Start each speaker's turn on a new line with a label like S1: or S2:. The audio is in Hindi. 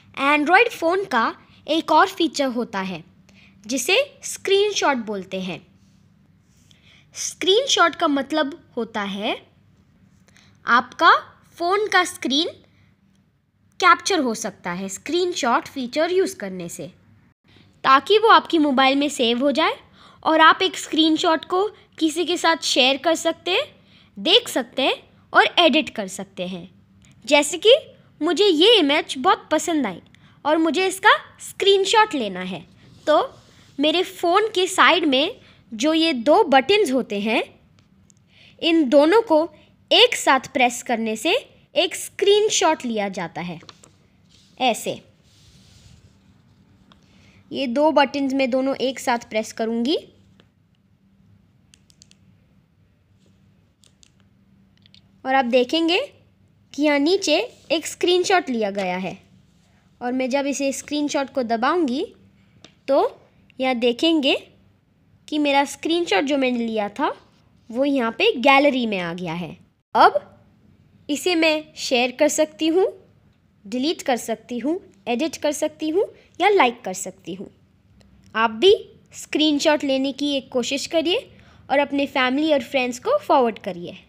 S1: एंड्रॉयड फ़ोन का एक और फीचर होता है जिसे स्क्रीनशॉट बोलते हैं। स्क्रीनशॉट का मतलब होता है आपका फ़ोन का स्क्रीन कैप्चर हो सकता है स्क्रीनशॉट फीचर यूज़ करने से, ताकि वो आपकी मोबाइल में सेव हो जाए और आप एक स्क्रीनशॉट को किसी के साथ शेयर कर सकते हैं, देख सकते हैं और एडिट कर सकते हैं। जैसे कि मुझे ये इमेज बहुत पसंद आई और मुझे इसका स्क्रीनशॉट लेना है, तो मेरे फ़ोन के साइड में जो ये दो बटन्स होते हैं, इन दोनों को एक साथ प्रेस करने से एक स्क्रीनशॉट लिया जाता है। ऐसे ये दो बटन्स मैं दोनों एक साथ प्रेस करूंगी और आप देखेंगे कि यहाँ नीचे एक स्क्रीनशॉट लिया गया है। और मैं जब इसे स्क्रीनशॉट को दबाऊंगी तो यहाँ देखेंगे कि मेरा स्क्रीनशॉट जो मैंने लिया था वो यहाँ पे गैलरी में आ गया है। अब इसे मैं शेयर कर सकती हूँ, डिलीट कर सकती हूँ, एडिट कर सकती हूँ या लाइक कर सकती हूँ। आप भी स्क्रीनशॉट लेने की एक कोशिश करिए और अपने फैमिली और फ्रेंड्स को फॉरवर्ड करिए।